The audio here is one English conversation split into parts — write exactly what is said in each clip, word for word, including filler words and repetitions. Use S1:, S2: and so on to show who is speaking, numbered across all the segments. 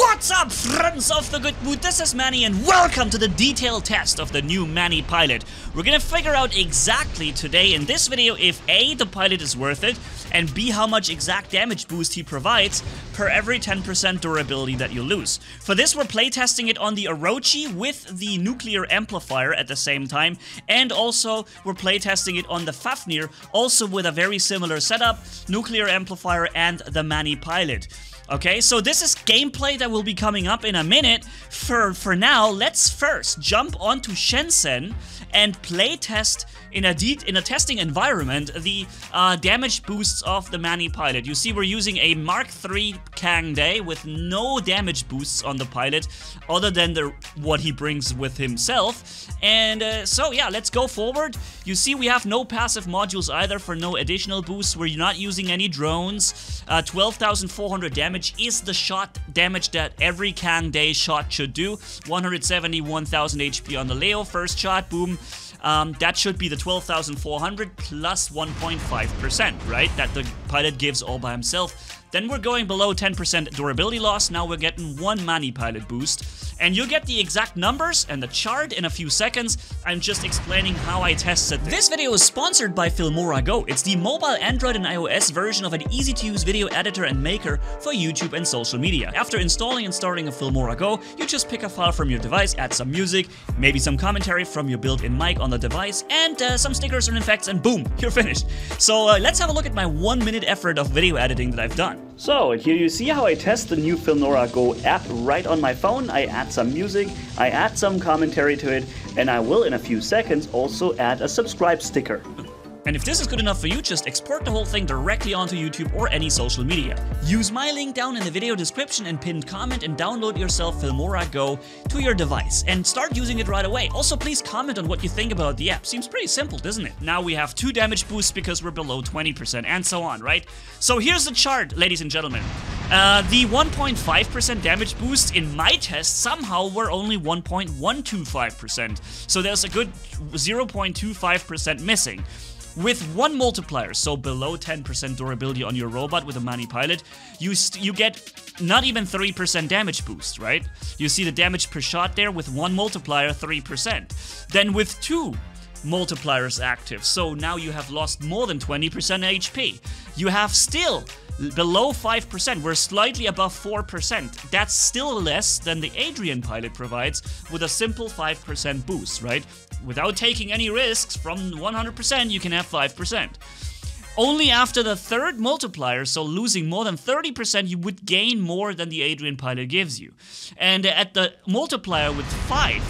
S1: What's up, friends of the good mood? This is Manni and welcome to the detailed test of the new Manni pilot. We're gonna figure out exactly today in this video if A, the pilot is worth it, and B, how much exact damage boost he provides per every ten percent durability that you lose. For this, we're playtesting it on the Orochi with the nuclear amplifier at the same time, and also we're playtesting it on the Fafnir, also with a very similar setup, nuclear amplifier and the Manni pilot. Okay, so this is gameplay that will be coming up in a minute. For, for now, let's first jump onto Shenzhen and playtest in a de in a testing environment the uh, damage boosts of the Manni pilot. You see, we're using a Mark three Kang Day with no damage boosts on the pilot, other than the what he brings with himself. And uh, so yeah, let's go forward. You see, we have no passive modules either for no additional boosts. We're not using any drones. Uh, twelve thousand four hundred damage is the shot damage that every Kang Day shot should do. one hundred seventy-one thousand H P on the Leo first shot, boom. Um, that should be the twelve thousand four hundred plus one point five percent, right? That the pilot gives all by himself. Then we're going below ten percent durability loss. Now we're getting one Manni pilot boost. And you'll get the exact numbers and the chart in a few seconds. I'm just explaining how I tested this. This video is sponsored by FilmoraGo. It's the mobile Android and iOS version of an easy-to-use video editor and maker for YouTube and social media. After installing and starting a FilmoraGo, you just pick a file from your device, add some music, maybe some commentary from your built-in mic on the device, and uh, some stickers and effects, and boom, you're finished. So uh, let's have a look at my one-minute effort of video editing that I've done. So here you see how I test the new FilmoraGo app right on my phone. I add some music, I add some commentary to it, and I will in a few seconds also add a subscribe sticker. And if this is good enough for you, just export the whole thing directly onto YouTube or any social media. Use my link down in the video description and pinned comment and download yourself FilmoraGo to your device and start using it right away. Also, please comment on what you think about the app. Seems pretty simple, doesn't it? Now we have two damage boosts because we're below twenty percent and so on, right? So here's the chart, ladies and gentlemen. Uh, the one point five percent damage boost in my test somehow were only one point one two five percent. So there's a good zero point two five percent missing. With one multiplier, so below ten percent durability on your robot with a Manni pilot, you st you get not even three percent damage boost, right? You see the damage per shot there with one multiplier, three percent. Then with two multipliers active, so now you have lost more than twenty percent H P. You have still below five percent, we're slightly above four percent. That's still less than the Adrian pilot provides with a simple five percent boost, right? Without taking any risks, from one hundred percent you can have five percent. Only after the third multiplier, so losing more than thirty percent, you would gain more than the Adrian pilot gives you. And at the multiplier with five,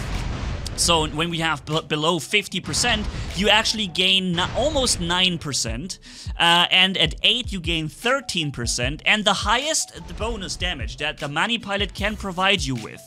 S1: so when we have below fifty percent, you actually gain almost nine percent, uh, and at eight you gain thirteen percent, and the highest bonus damage that the Manni pilot can provide you with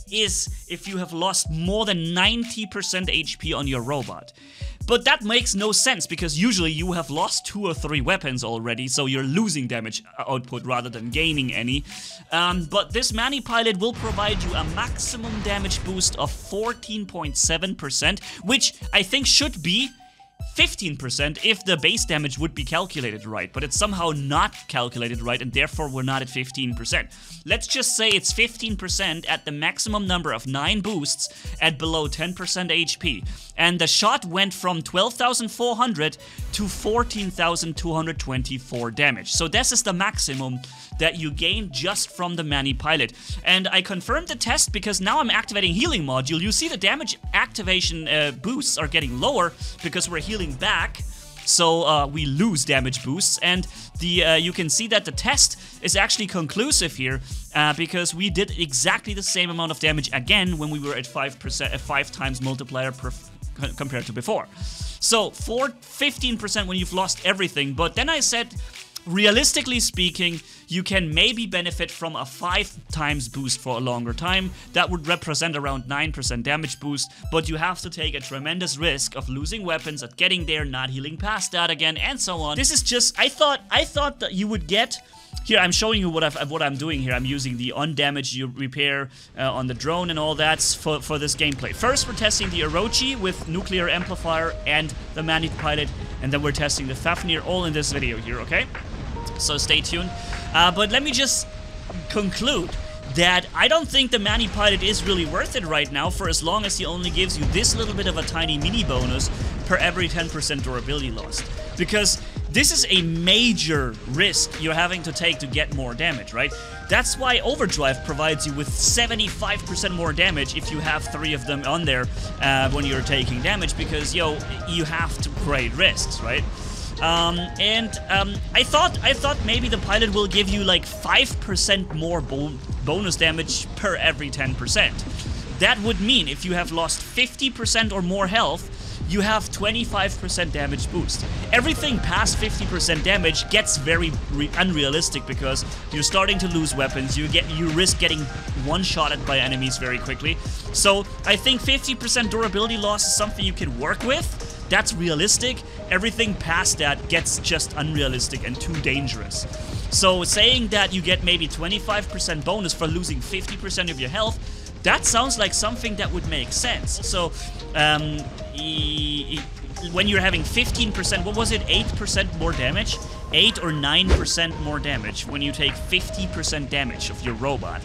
S1: is if you have lost more than ninety percent H P on your robot. But that makes no sense, because usually you have lost two or three weapons already, so you're losing damage output rather than gaining any. Um, but this Manni pilot will provide you a maximum damage boost of fourteen point seven percent, which I think should be fifteen percent if the base damage would be calculated right, but it's somehow not calculated right, and therefore we're not at fifteen percent. Let's just say it's fifteen percent at the maximum number of nine boosts at below ten percent H P. And the shot went from twelve thousand four hundred to fourteen thousand two hundred twenty-four damage. So this is the maximum that you gain just from the Manni pilot. And I confirmed the test because now I'm activating healing module. You see the damage activation uh, boosts are getting lower because we're healing back. So uh, we lose damage boosts, and the uh, you can see that the test is actually conclusive here uh, because we did exactly the same amount of damage again when we were at five percent, at five times multiplier per compared to before. So for fifteen percent when you've lost everything, but then I said, realistically speaking, you can maybe benefit from a five times boost for a longer time. That would represent around nine percent damage boost, but you have to take a tremendous risk of losing weapons, at getting there, not healing past that again, and so on. This is just, I thought, I thought that you would get. Here, I'm showing you what, I've, what I'm doing here. I'm using the undamaged repair uh, on the drone and all that for, for this gameplay. First, we're testing the Orochi with nuclear amplifier and the Manni pilot, and then we're testing the Fafnir, all in this video here, okay? So stay tuned. Uh, but let me just conclude that I don't think the Manni-Pilot is really worth it right now, for as long as he only gives you this little bit of a tiny mini bonus per every ten percent durability lost. Because this is a major risk you're having to take to get more damage, right? That's why Overdrive provides you with seventy-five percent more damage if you have three of them on there uh, when you're taking damage, because, yo, you have to create risks, right? Um, and um, I thought I thought maybe the Pilot will give you like five percent more bo bonus damage per every ten percent. That would mean if you have lost fifty percent or more health, you have twenty-five percent damage boost. Everything past fifty percent damage gets very re unrealistic, because you're starting to lose weapons, you get you risk getting one-shotted by enemies very quickly. So I think fifty percent durability loss is something you can work with. That's realistic. Everything past that gets just unrealistic and too dangerous. So saying that you get maybe twenty-five percent bonus for losing fifty percent of your health, that sounds like something that would make sense. So, um, e e when you're having fifteen percent, what was it, eight percent more damage? eight or nine percent more damage when you take fifty percent damage of your robot.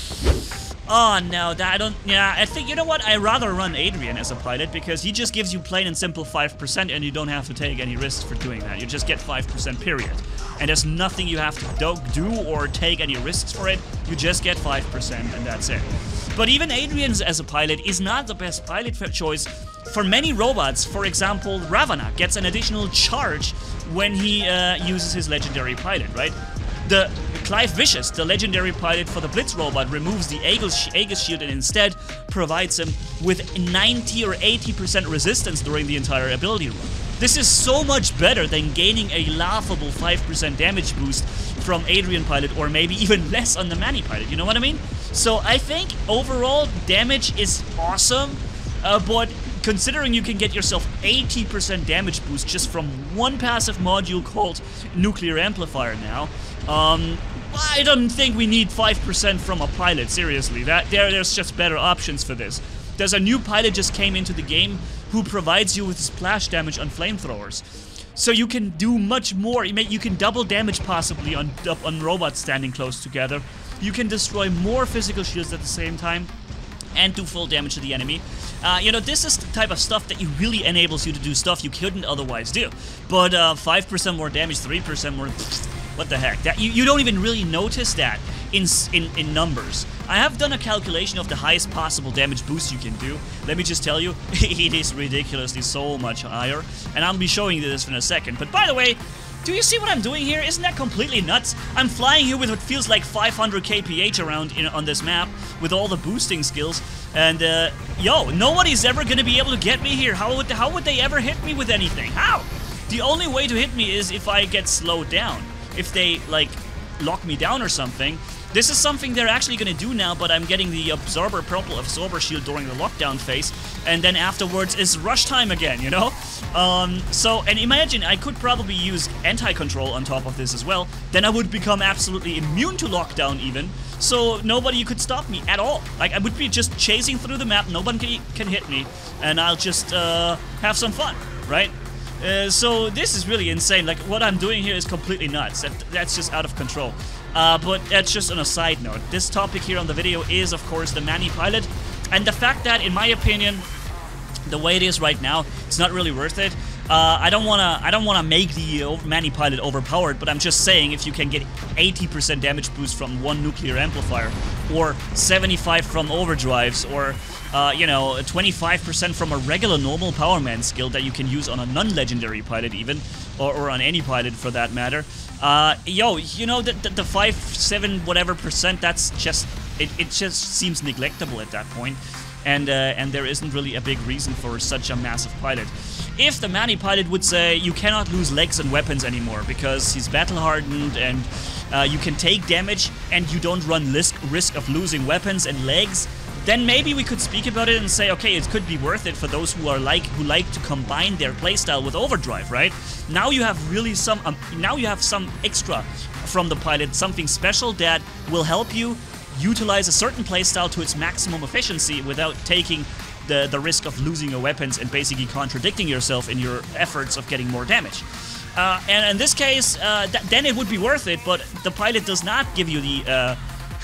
S1: Oh, no, that I don't, yeah, I think, you know what, I'd rather run Adrian as a Pilot, because he just gives you plain and simple five percent, and you don't have to take any risks for doing that. You just get five percent, period. And there's nothing you have to do, do or take any risks for it. You just get five percent, and that's it. But even Adrian as a Pilot is not the best Pilot choice for many robots. For example, Ravana gets an additional charge when he uh, uses his legendary Pilot, right? The Clive Vicious, the legendary Pilot for the Blitz robot, removes the Aegis, Aegis shield and instead provides him with ninety or eighty percent resistance during the entire ability run. This is so much better than gaining a laughable five percent damage boost from Adrian Pilot, or maybe even less on the Manni-Pilot, you know what I mean? So I think overall damage is awesome, uh, but considering you can get yourself eighty percent damage boost just from one passive module called Nuclear Amplifier now, um, I don't think we need five percent from a Pilot, seriously. That there, There's just better options for this. There's a new Pilot just came into the game who provides you with splash damage on flamethrowers. So you can do much more. You, may, you can double damage possibly on, on robots standing close together. You can destroy more physical shields at the same time and do full damage to the enemy. Uh, you know, this is the type of stuff that you really enables you to do stuff you couldn't otherwise do. But uh, five percent more damage, three percent more... What the heck? That you, you don't even really notice that in, in, in numbers. I have done a calculation of the highest possible damage boost you can do. Let me just tell you, it is ridiculously so much higher. And I'll be showing you this in a second. But by the way, do you see what I'm doing here? Isn't that completely nuts? I'm flying here with what feels like five hundred K P H around in, on this map with all the boosting skills. And, uh, yo, nobody's ever gonna be able to get me here. How would, how would they ever hit me with anything? How? The only way to hit me is if I get slowed down. If they, like, lock me down or something. This is something they're actually gonna do now, but I'm getting the Absorber Purple Absorber Shield during the lockdown phase, and then afterwards is rush time again, you know? Um, so, and imagine, I could probably use anti-control on top of this as well, then I would become absolutely immune to lockdown even, so nobody could stop me at all. Like, I would be just chasing through the map, nobody can, can hit me, and I'll just, uh, have some fun, right? Uh, so this is really insane. Like, what I'm doing here is completely nuts. That, that's just out of control. Uh, but that's just on a side note. This topic here on the video is, of course, the Manni-Pilot, and the fact that, in my opinion, the way it is right now, it's not really worth it. Uh, I don't wanna, I don't wanna make the Manni-Pilot overpowered, but I'm just saying, if you can get eighty percent damage boost from one nuclear amplifier, or seventy-five from overdrives, or uh, you know, twenty-five percent from a regular normal Powerman skill that you can use on a non-legendary pilot even, or, or on any pilot for that matter. Uh, yo, you know, the, the, the five, seven, whatever percent, that's just, it, it just seems neglectable at that point. And, uh, and there isn't really a big reason for such a massive pilot. If the Manni-Pilot would say you cannot lose legs and weapons anymore because he's battle-hardened and uh, you can take damage and you don't run risk, risk of losing weapons and legs, then maybe we could speak about it and say, okay, it could be worth it for those who are like who like to combine their playstyle with overdrive, right? Now you have really some um, now you have some extra from the pilot, something special that will help you utilize a certain playstyle to its maximum efficiency without taking the the risk of losing your weapons and basically contradicting yourself in your efforts of getting more damage. Uh, and in this case, uh, th then it would be worth it, but the pilot does not give you the uh,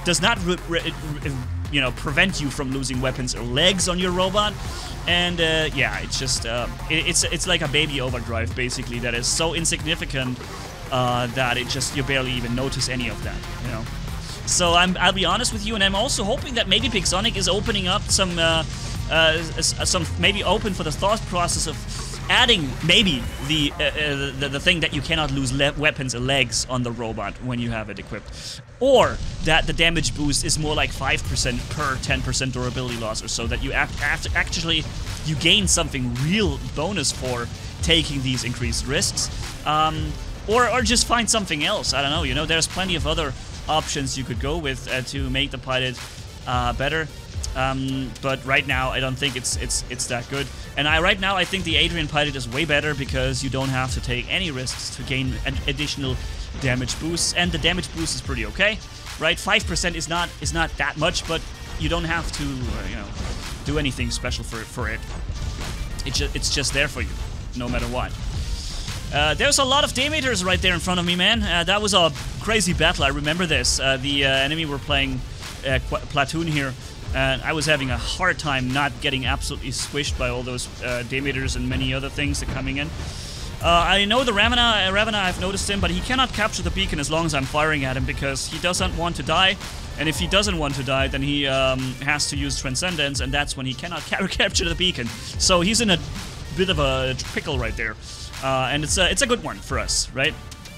S1: does not, re re re you know, prevent you from losing weapons or legs on your robot. And uh, yeah, it's just uh, it, it's it's like a baby overdrive basically that is so insignificant uh, that it just you barely even notice any of that, you know. So I'm I'll be honest with you, and I'm also hoping that maybe Pixonic is opening up some uh, uh, some maybe open for the thought process of adding maybe the uh, uh, the, the thing that you cannot lose le weapons or legs on the robot when you have it equipped, or that the damage boost is more like five percent per ten percent durability loss or so, that you act act actually you gain something real bonus for taking these increased risks, um, or or just find something else. I don't know. You know, there's plenty of other options you could go with uh, to make the pilot uh, better. Um, but right now, I don't think it's it's it's that good. And I right now, I think the Adrian pilot is way better because you don't have to take any risks to gain an additional damage boosts, and the damage boost is pretty okay, right? Five percent is not is not that much, but you don't have to uh, you know do anything special for for it. It's just it's just there for you, no matter what. Uh, there's a lot of Demeters right there in front of me, man. Uh, that was a crazy battle. I remember this. Uh, the uh, enemy were playing uh, Platoon here. And I was having a hard time not getting absolutely squished by all those uh, Demeters and many other things that are coming in. Uh, I know the Ravana, uh, Ravana, I've noticed him, but he cannot capture the beacon as long as I'm firing at him because he doesn't want to die. And if he doesn't want to die, then he um, has to use Transcendence, and that's when he cannot ca capture the beacon. So he's in a bit of a pickle right there. Uh, and it's a, it's a good one for us, right?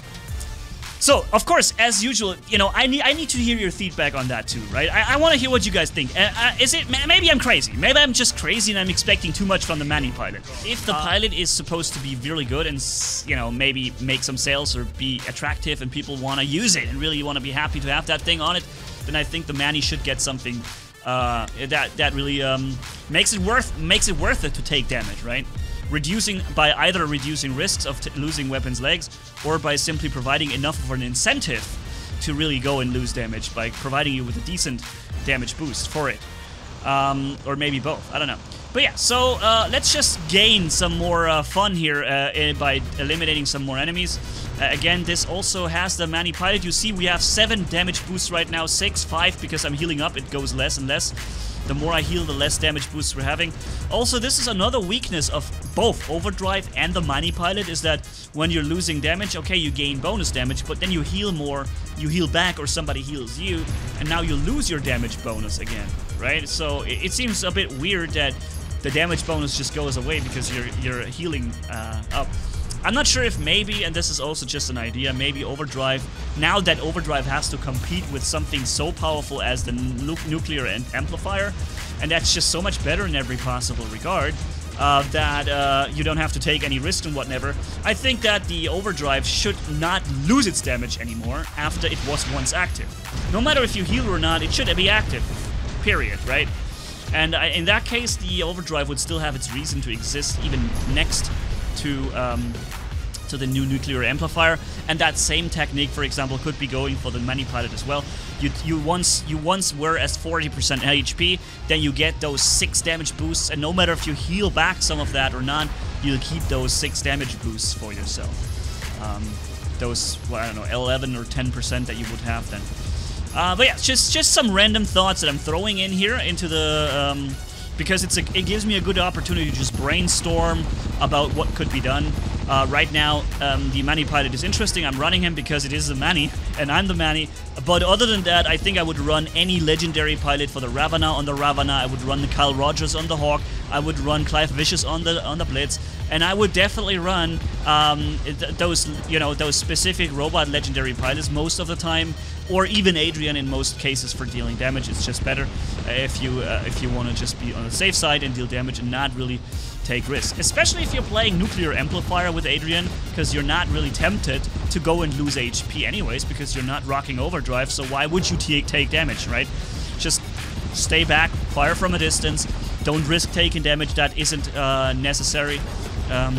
S1: So, of course, as usual, you know, I need I need to hear your feedback on that too, right? I, I want to hear what you guys think. Uh, uh, is it maybe I'm crazy? Maybe I'm just crazy and I'm expecting too much from the Manni pilot. If the uh, pilot is supposed to be really good and, you know, maybe make some sales or be attractive and people want to use it and really want to be happy to have that thing on it, then I think the Manni should get something uh, that that really um, makes it worth makes it worth it to take damage, right? Reducing by either reducing risks of t losing weapons legs, or by simply providing enough of an incentive to really go and lose damage by providing you with a decent damage boost for it, um, or maybe both. I don't know. But yeah, so uh, let's just gain some more uh, fun here uh, by eliminating some more enemies. Uh, again, this also has the Manni pilot. You see, we have seven damage boosts right now, six, five, because I'm healing up. It goes less and less. The more I heal, the less damage boosts we're having. Also, this is another weakness of both Overdrive and the Manni pilot, is that when you're losing damage, okay, you gain bonus damage, but then you heal more, you heal back, or somebody heals you, and now you lose your damage bonus again, right? So it, it seems a bit weird that the damage bonus just goes away because you're, you're healing uh, up. I'm not sure if maybe, and this is also just an idea, maybe Overdrive, now that Overdrive has to compete with something so powerful as the nu nuclear amplifier, and that's just so much better in every possible regard, uh, that uh, you don't have to take any risk and whatever. I think that the Overdrive should not lose its damage anymore after it was once active. No matter if you heal or not, it should be active, period, right? And I, in that case, the Overdrive would still have its reason to exist even next to um, to the new nuclear amplifier, and that same technique, for example, could be going for the Manni pilot as well. You you once you once were at forty percent H P, then you get those six damage boosts, and no matter if you heal back some of that or not, you'll keep those six damage boosts for yourself. Um, those, well, I don't know, eleven or ten percent that you would have then. Uh, but yeah, just just some random thoughts that I'm throwing in here into the. Um, Because it's a, it gives me a good opportunity to just brainstorm about what could be done. Uh, right now, um, the Manni pilot is interesting. I'm running him because it is the Manni, and I'm the Manni. But other than that, I think I would run any legendary pilot for the Ravana on the Ravana. I would run the Kyle Rogers on the Hawk. I would run Clive Vicious on the on the Blitz, and I would definitely run um, th those you know those specific robot legendary pilots most of the time, or even Adrian in most cases for dealing damage. It's just better uh, if you uh, if you want to just be on the safe side and deal damage and not really take risks, especially if you're playing nuclear amplifier with Adrian, because you're not really tempted to go and lose H P anyways, because you're not rocking Overdrive. So why would you take damage, right? Just stay back, fire from a distance. Don't risk taking damage that isn't uh, necessary, um,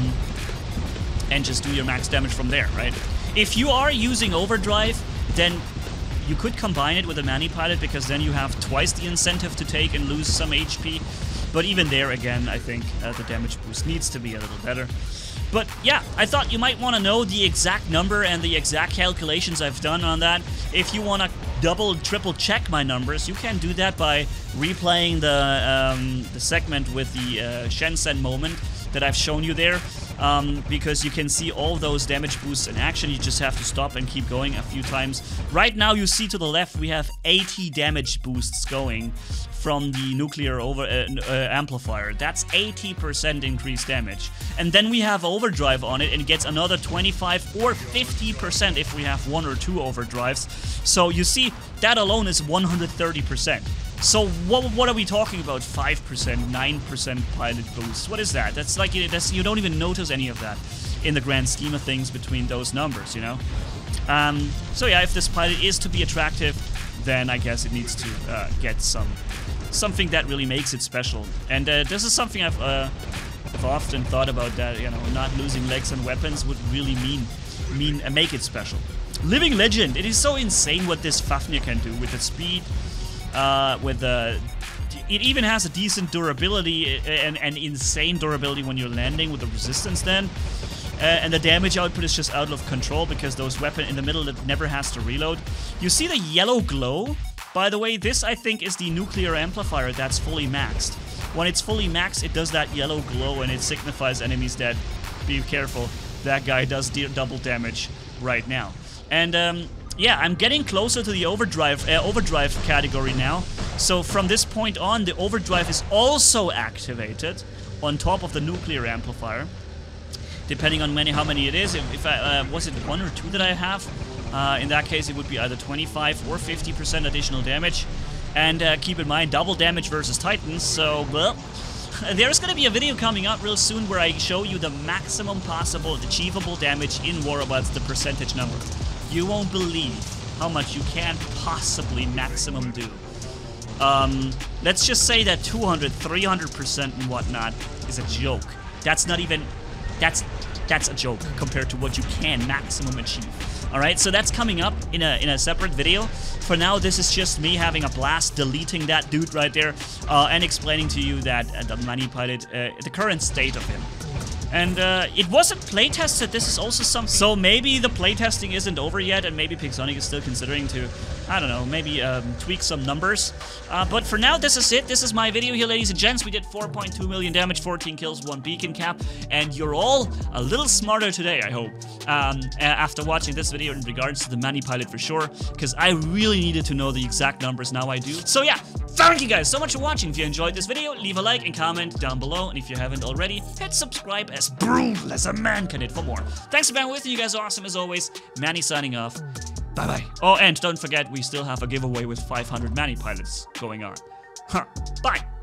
S1: and just do your max damage from there, right? If you are using Overdrive, then you could combine it with a Manni pilot, because then you have twice the incentive to take and lose some H P. But even there, again, I think uh, the damage boost needs to be a little better. But yeah, I thought you might want to know the exact number and the exact calculations I've done on that. If you want to double, triple check my numbers, you can do that by replaying the, um, the segment with the uh, Shenzhen moment that I've shown you there. Um, because you can see all those damage boosts in action. You just have to stop and keep going a few times. Right now, you see to the left, we have eighty damage boosts going from the nuclear over uh, uh, amplifier. That's eighty percent increased damage. And then we have overdrive on it and it gets another twenty-five or fifty percent if we have one or two overdrives. So you see, that alone is one hundred thirty percent. So what, what are we talking about? five percent, nine percent pilot boost. What is that? That's like, that's, you don't even notice any of that in the grand scheme of things between those numbers, you know? Um, so yeah, if this pilot is to be attractive, then I guess it needs to uh, get some something that really makes it special. And uh, this is something I've, uh, I've often thought about, that, you know, not losing legs and weapons would really mean, mean uh, make it special. Living Legend. It is so insane what this Fafnir can do with its speed. Uh, with the, it even has a decent durability and, and insane durability when you're landing with the resistance then. Uh, and the damage output is just out of control because those weapons in the middle that never has to reload. You see the yellow glow? By the way, this I think is the nuclear amplifier that's fully maxed. When it's fully maxed, it does that yellow glow and it signifies enemies that, be careful, that guy does double damage right now. And um, yeah, I'm getting closer to the overdrive uh, overdrive category now. So from this point on, the overdrive is also activated on top of the nuclear amplifier, depending on many how many it is. If, if I uh, was it one or two that I have, uh, in that case it would be either twenty-five or fifty percent additional damage. And uh, keep in mind, double damage versus Titans. So well, there's gonna be a video coming up real soon where I show you the maximum possible achievable damage in War Robots, the percentage number. You won't believe how much you can possibly maximum do. Um, let's just say that two hundred, three hundred percent and whatnot is a joke. That's not even, that's, that's a joke compared to what you can maximum achieve. Alright, so that's coming up in a, in a separate video. For now, this is just me having a blast deleting that dude right there uh, and explaining to you that uh, the Manni pilot, uh, the current state of him. And uh, it wasn't playtested, this is also some... So maybe the playtesting isn't over yet, and maybe Pixonic is still considering to, I don't know, maybe um, tweak some numbers. Uh, but for now, this is it. This is my video here, ladies and gents. We did four point two million damage, fourteen kills, one beacon cap. And you're all a little smarter today, I hope, um, after watching this video in regards to the Manni pilot for sure. Because I really needed to know the exact numbers, now I do. So yeah, thank you guys so much for watching. If you enjoyed this video, leave a like and comment down below. And if you haven't already, hit subscribe, as brutal as a man can hit for more. Thanks for being with me. You guys are awesome as always. Manni signing off. Bye-bye. Oh, and don't forget, we still have a giveaway with five hundred Manni pilots going on. Huh. Bye.